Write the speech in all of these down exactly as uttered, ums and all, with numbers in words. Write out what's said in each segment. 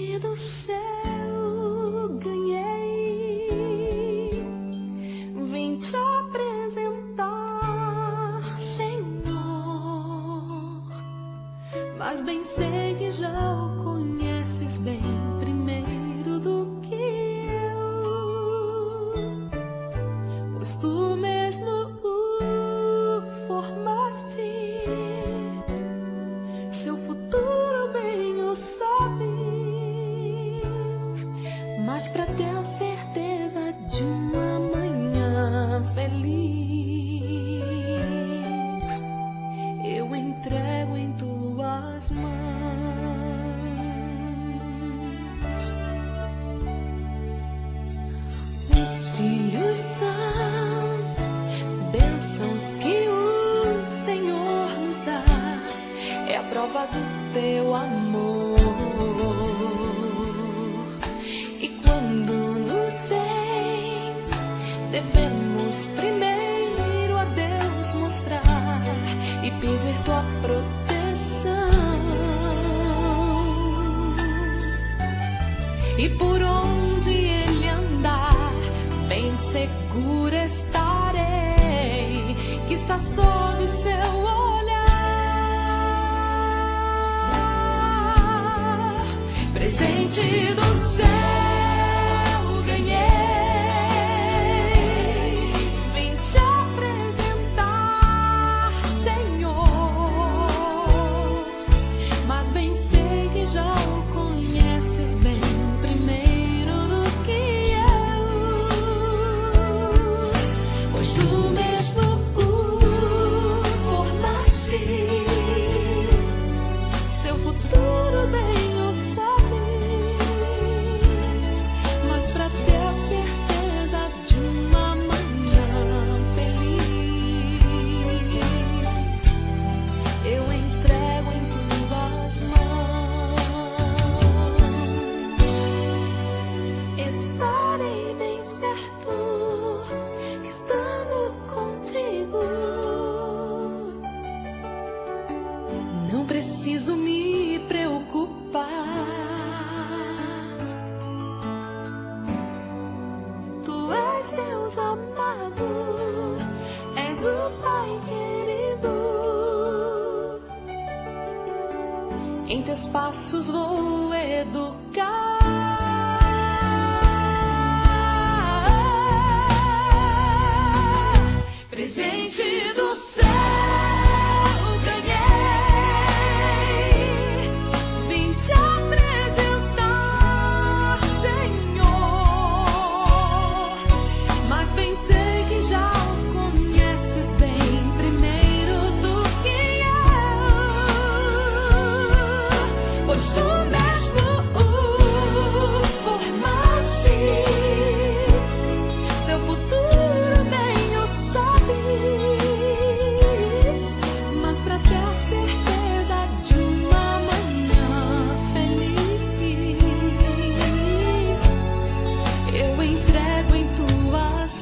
presente do céu ganhei, vim te apresentar, Senhor, mas bem sei que já o conheces bem primeiro do que eu, pois tu mesmo o formaste, seu futuro bem o sabes, mas pra ter a certeza de um amanhã feliz, eu entrego em tuas mãos os filhos são bênçãos que o Senhor nos dá, é a prova do teu amor. E quando nos vem, devemos primeiro a Deus mostrar e pedir tua proteção. E por onde ele andar, bem seguro estarei, que está sob seu olhar. Presente do céu ganhei, vim te apresentar, Senhor, mas bem sei que já o conheces bem primeiro do que eu, pois tu mesmo o formaste, seu futuro bem o sabes, mas pra ter a certeza de uma manhã feliz, eu entrego em tuas mãos. Estarei bem certo que estando contigo, não preciso me preocupar. Tu és Deus amado, és o Pai querido, em teus passos vou educar. Presente do céu ganhei, vim te apresentar, Senhor, mas bem sei que já o conheces bem primeiro do que eu, pois tu mesmo o formaste, seu futuro bem o sabes, mas pra ter a certeza de uma manhã feliz, eu entrego em tuas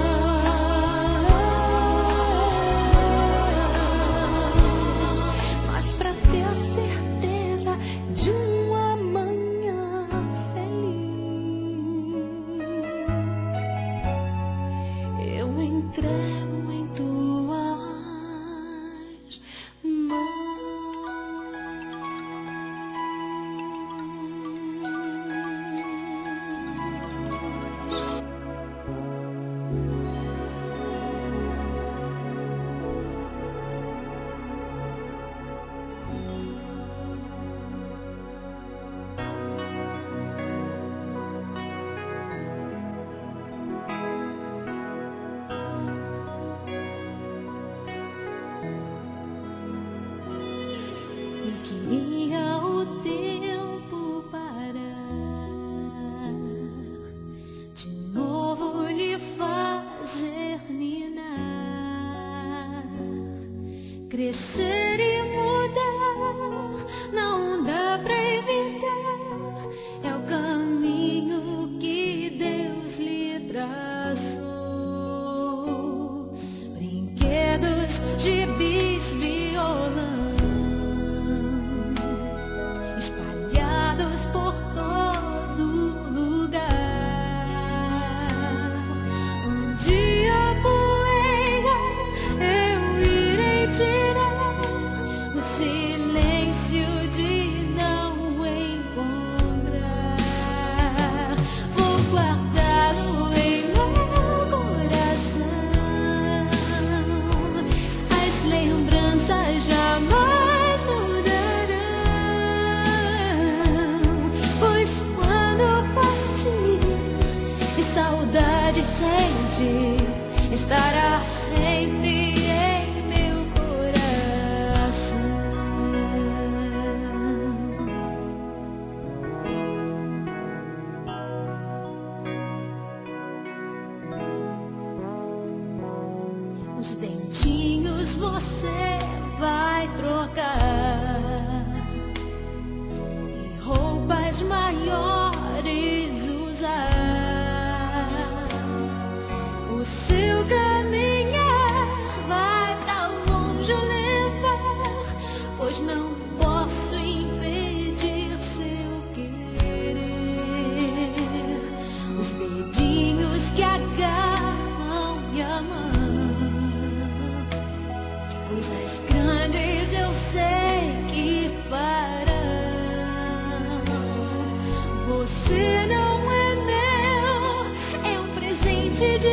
mãos, mas pra ter a certeza de um amanhã feliz, eu entrego em tuas mãos. Eu queria o tempo parar, de novo lhe fazer ninar, crescer e mudar, não dá pra evitar, é o caminho que Deus lhe traçou. Brinquedos, gibis, violão, espalhados por todo estará sempre em meu coração. Os dentinhos você vai trocar e roupas maiores usar. O seu caminhar vai pra longe levar, pois não posso impedir seu querer. Os dedinhos que agarram minha mão, coisas grandes eu sei que farão. Você não é meu, é um presente de